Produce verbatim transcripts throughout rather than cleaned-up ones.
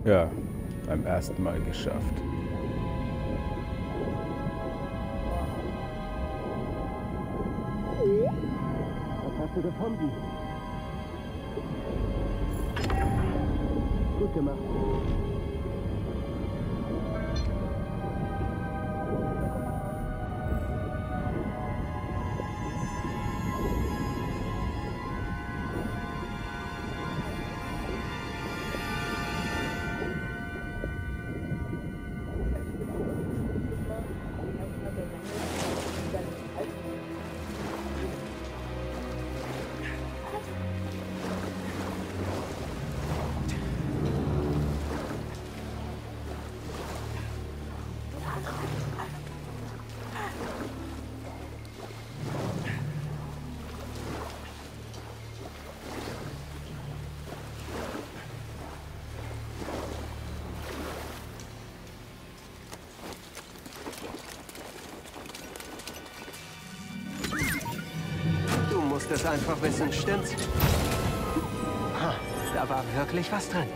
Ja, beim ersten Mal geschafft. Was hast du gefunden? Gut gemacht. Du musst es einfach wissen, stimmt's? Ha, da war wirklich was drin.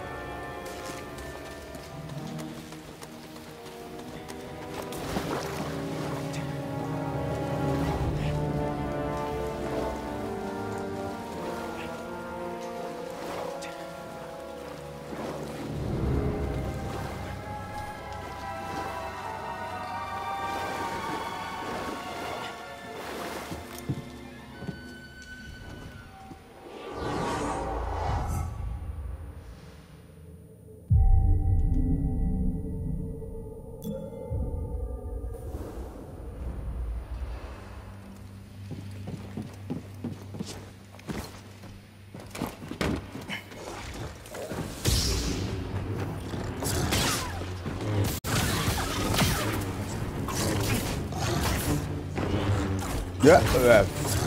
Ja, äh.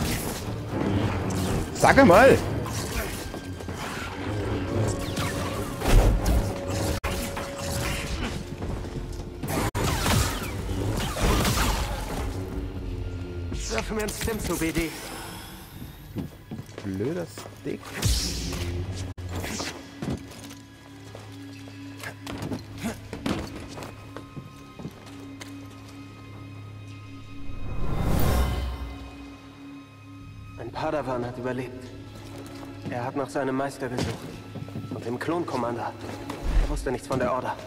Sag mal! Wirf mir ein Stim zu, B D. Blöder Stick. Ein Padawan hat überlebt. Er hat nach seinem Meister gesucht. Und dem Klonkommander. Er wusste nichts von der Order.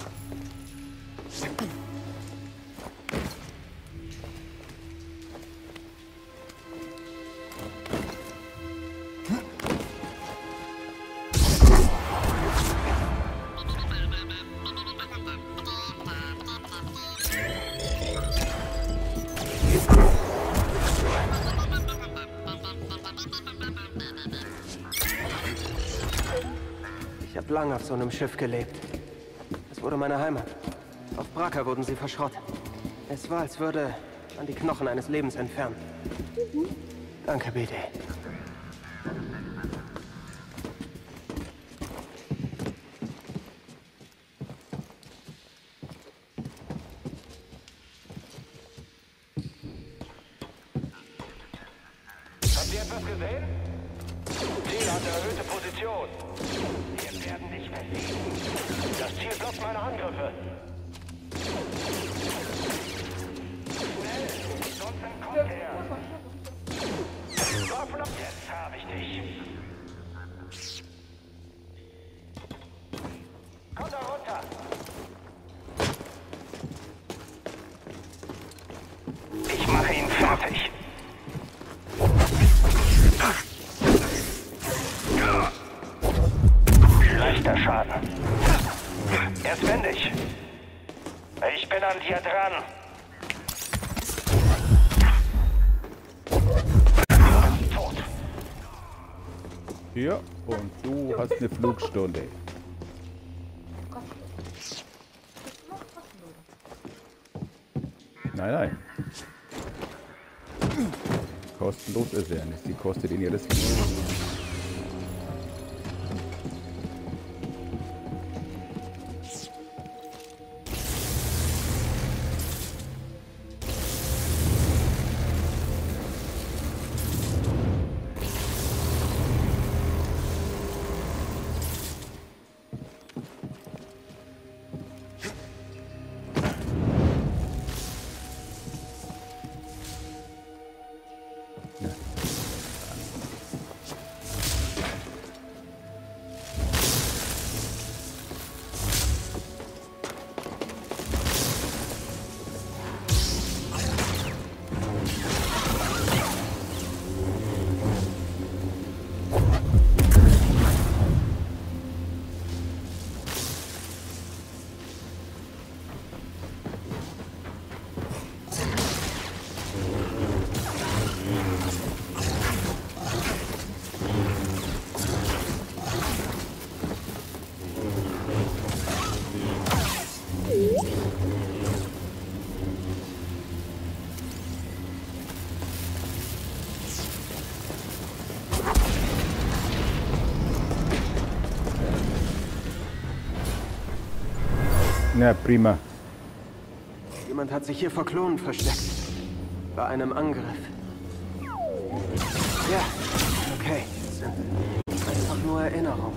Ich habe lange auf so einem Schiff gelebt. Es wurde meine Heimat. Auf Bracca wurden sie verschrottet. Es war, als würde man die Knochen eines Lebens entfernen. Danke, B D. Habt ihr etwas gesehen? Ziel hat erhöhte Position. Wir werden dich besiegen. Das Ziel blockt meine Angriffe. Schnell, sonst entkommt er. Waffen ab, jetzt habe ich dich. Komm da runter. Ich mache ihn fertig. Leichter Schaden. Er ist wendig. Ich bin an dir dran. Tot. Ja, und du hast eine Flugstunde. Nein, nein. Kostenlos ist er nicht. Die kostet ihn jedes Leben. Na, prima. Jemand hat sich hier vor Klonen versteckt. Bei einem Angriff. Ja, okay. Das sind einfach nur Erinnerungen.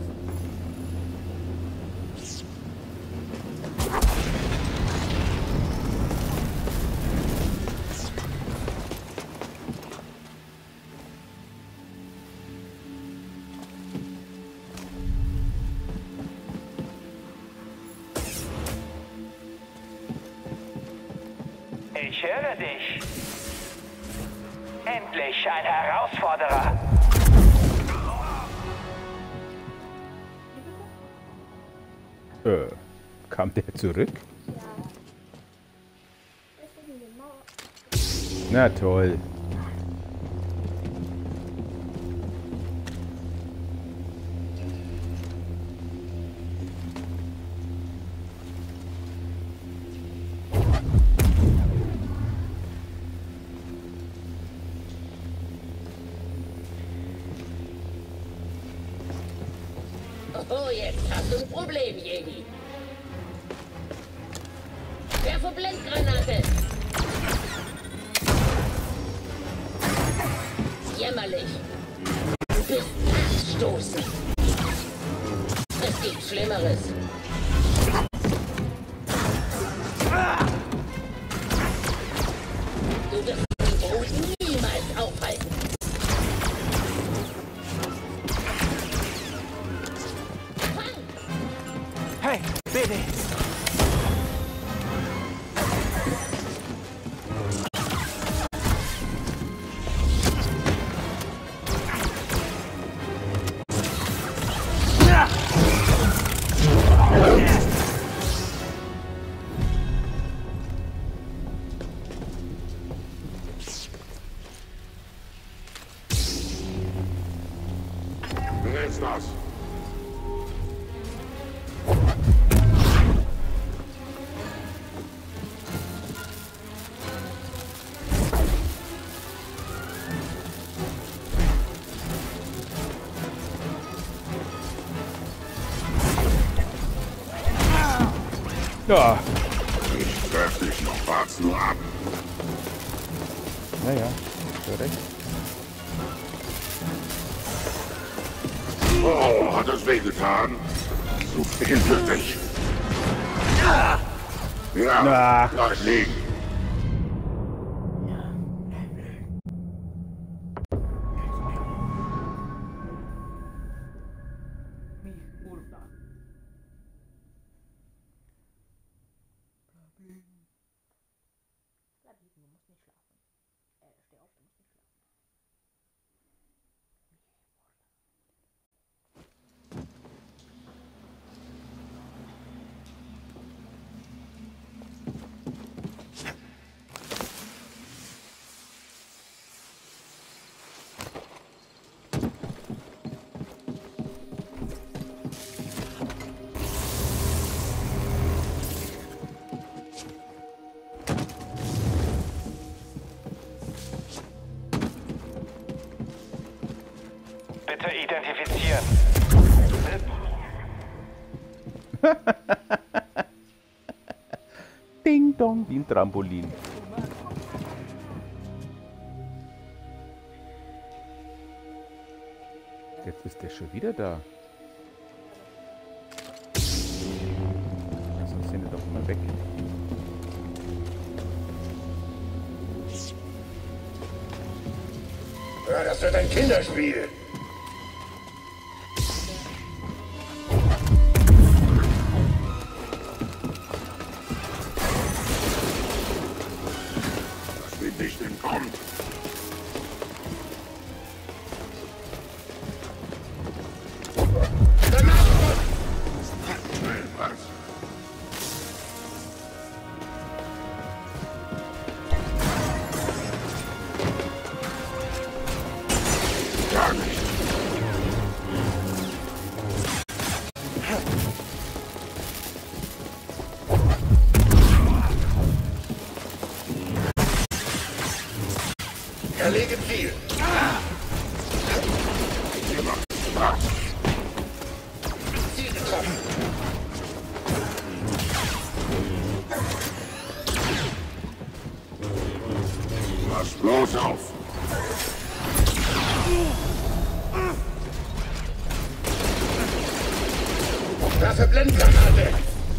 Ich höre dich. Endlich ein Herausforderer. Äh, kam der zurück? Na toll. Oh, jetzt hast du ein Problem, Jedi. Werfe Blendgranate. Jämmerlich. Du bist abstoßend. Es gibt Schlimmeres. Du wirst die Brut niemals aufhalten. Hey, Baby! Wer ist das? Ja. Ich treff dich noch, wart's nur ab. Naja, so recht. Oh, hat es wehgetan? Zu viel für dich. Ja, Na. bleib liegen. Bitte identifizieren. Ding dong, wie ein Trampolin. Jetzt ist der schon wieder da. Sonst sind wir doch mal weg. Ja, das wird ein Kinderspiel. Was mit nicht entkommt. Was? Gar nicht. Erlege Ziel. Was? Ziel getroffen. Waffe Blendgranate!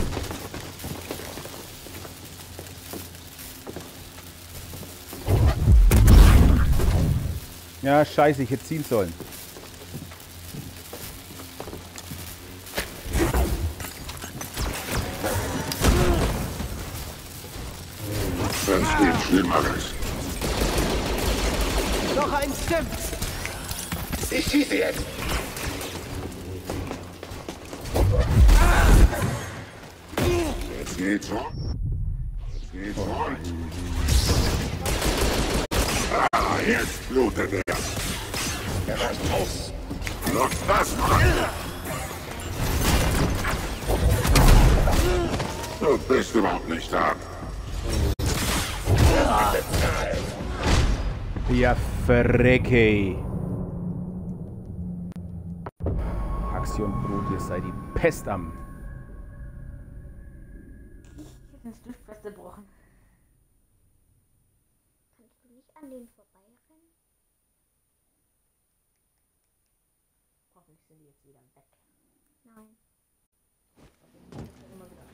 Ja, scheiße, ich hätte ziehen sollen. Es gibt Schlimmeres. Noch ein Stim! Ich schieße jetzt! Jetzt geht's rund. Jetzt geht's rund. Ah, jetzt blutet er. Er reißt aus. Nutzt das mal. Du bist überhaupt nicht da. Ja, verrecke. Aktion Brut, ihr seid die Pest am. Ich bin Stift festgebrochen. Kannst du nicht an denen vorbeirennen? Hoffentlich sind die jetzt wieder weg. Nein. Immer wieder.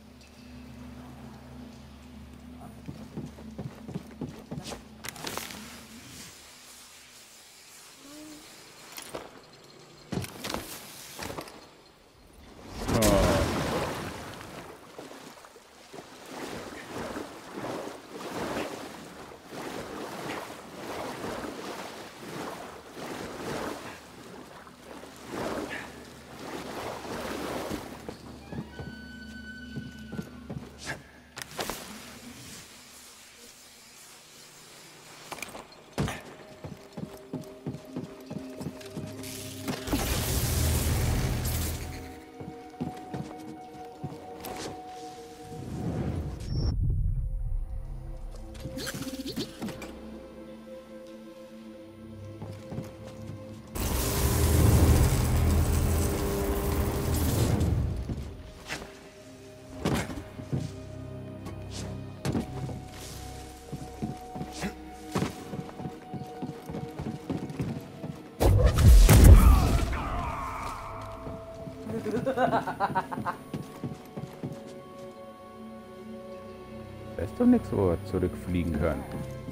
Da ist doch nichts, wo wir zurückfliegen können.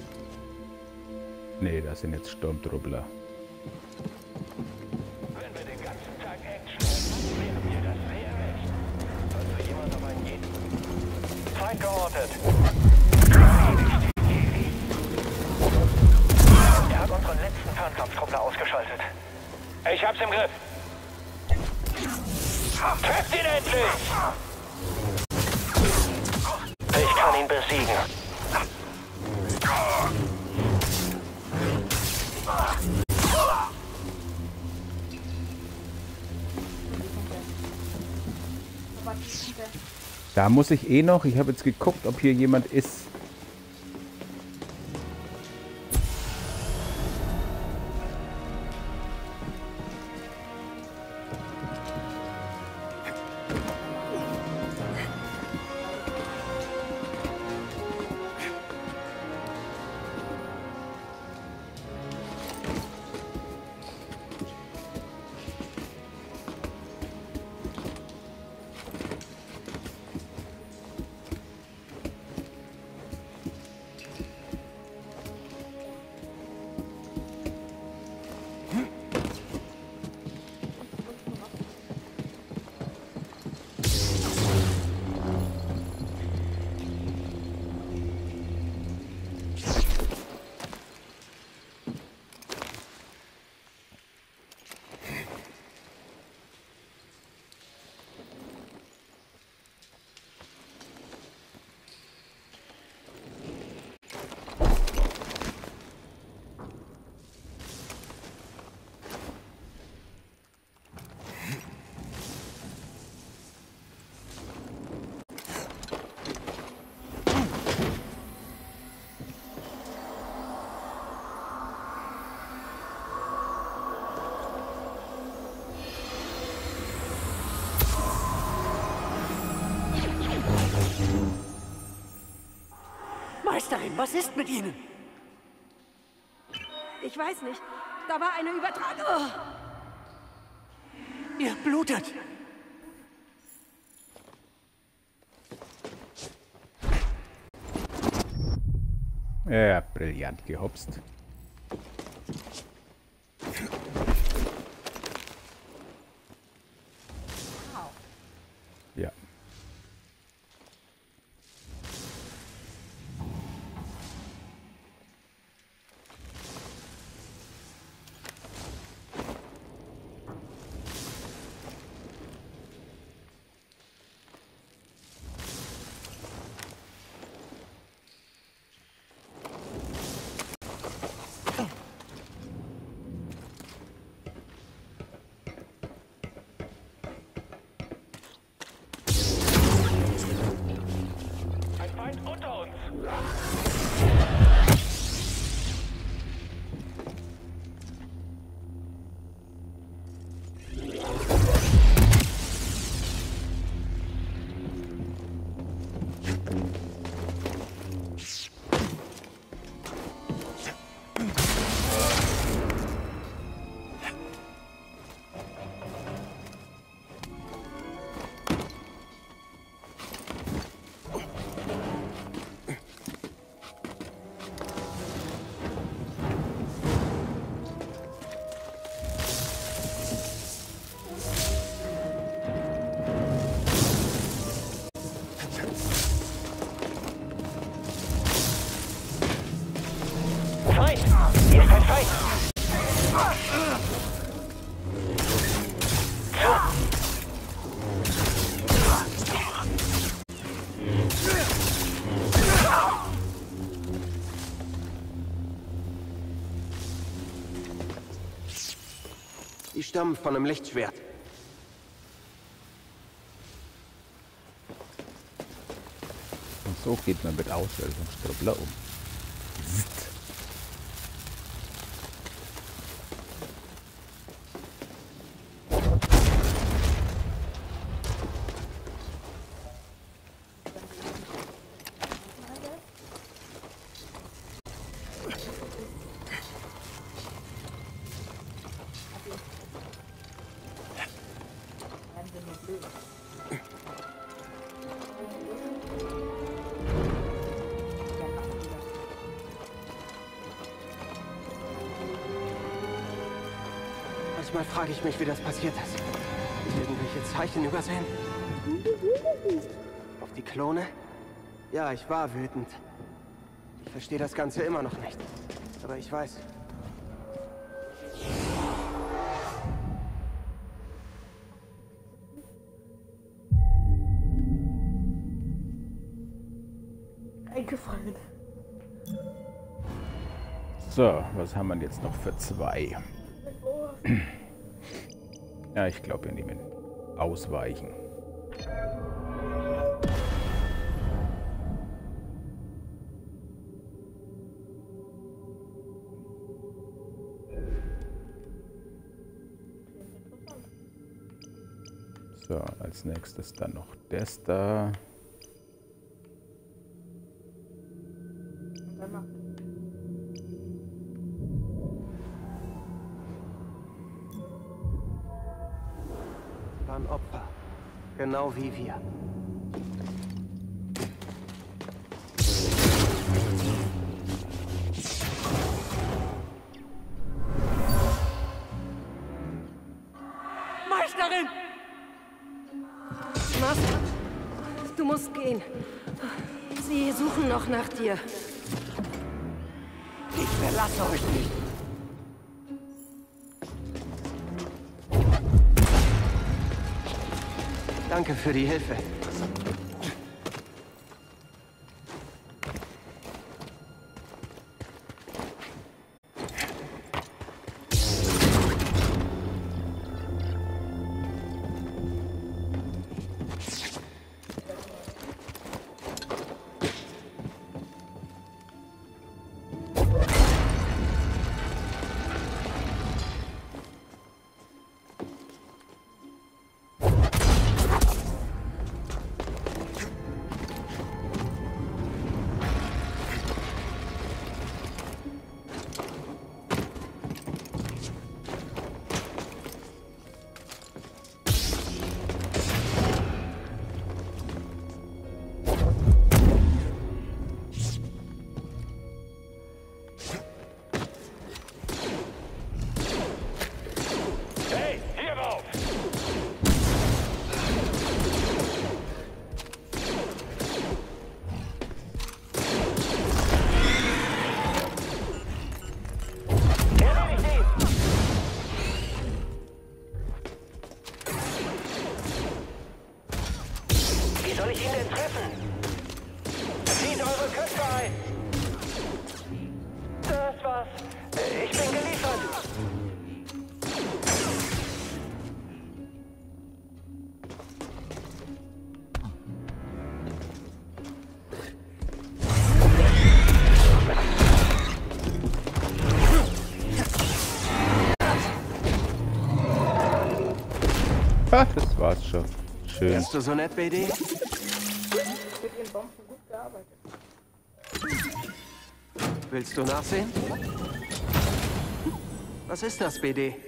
Nee, das sind jetzt Sturmtruppler. Wenn wir den ganzen Tag Action hätten, wären wir das sehr recht. Also jemand auf einen jeden. Feind geortet. Er hat unseren letzten Fernkampftruppler ausgeschaltet. Ich hab's im Griff. Trefft ihn endlich! Ich kann ihn besiegen. Da muss ich eh noch, ich habe jetzt geguckt, ob hier jemand ist. Meisterin, was ist mit Ihnen? Ich weiß nicht. Da war eine Übertragung. Oh. Ihr blutet. Ja, brillant gehopst. Ja. Ein Feind unter uns. Feind! Hier ist ein Feind! Die stammen von einem Lichtschwert. Und so geht man mit Auslösungstruppler um. Zzt. Manchmal frage ich mich, wie das passiert ist. Irgendwelche Zeichen übersehen? Auf die Klone? Ja, ich war wütend. Ich verstehe das Ganze immer noch nicht. Aber ich weiß. Eingefallen. So, was haben wir denn jetzt noch für zwei? Ja, ich glaube, wir nehmen Ausweichen. So, als nächstes dann noch das da. Waren Opfer. Genau wie wir. Meisterin! Master, du musst gehen. Sie suchen noch nach dir. Ich verlasse euch nicht. Danke für die Hilfe. Ah, das war's schon. Schön. Wärst du so nett, B D? Mit den Bomben gut gearbeitet. Willst du nachsehen? Was ist das, B D?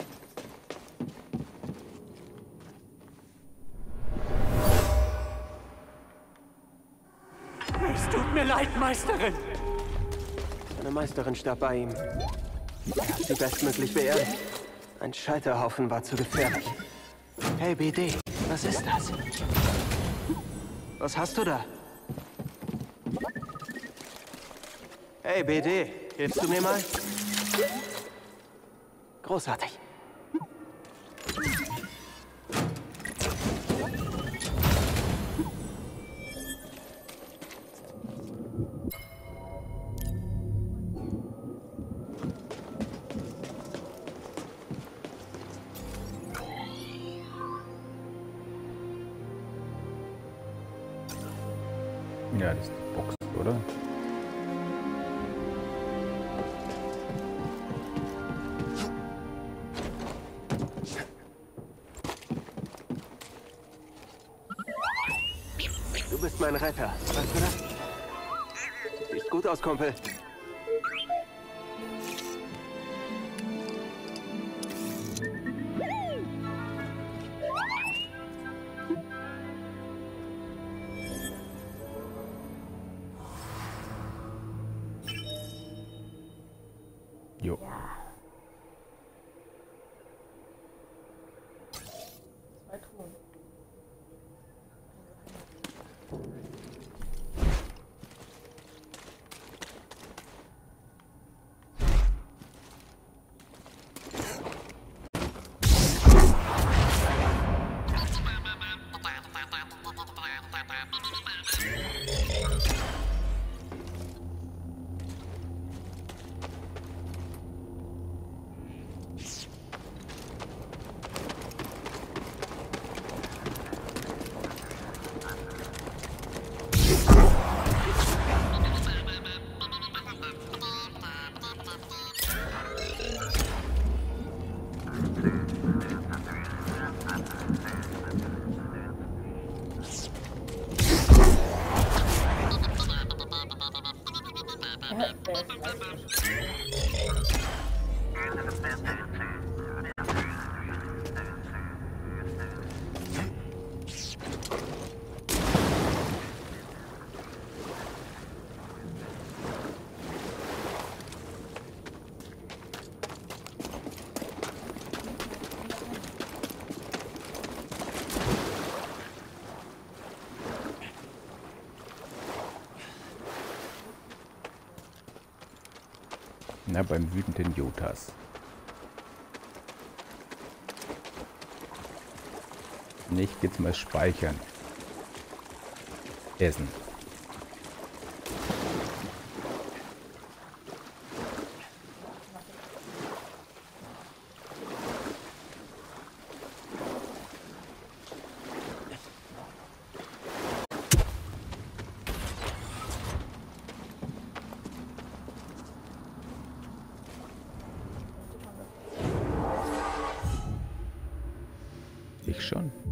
Es tut mir leid, Meisterin. Seine Meisterin starb bei ihm. Er hat sie bestmöglich beerdigt. Ein Scheiterhaufen war zu gefährlich. Hey, B D, was ist das? Was hast du da? Hey, B D, hilfst du mir mal? Großartig. Ja, das ist die Box, oder? Du bist mein Retter, weißt du das? Siehst gut aus, Kumpel. Jo. Zwei Truhen. Na, beim wütenden Jotas. Nicht jetzt mal speichern. Essen. Ich schon.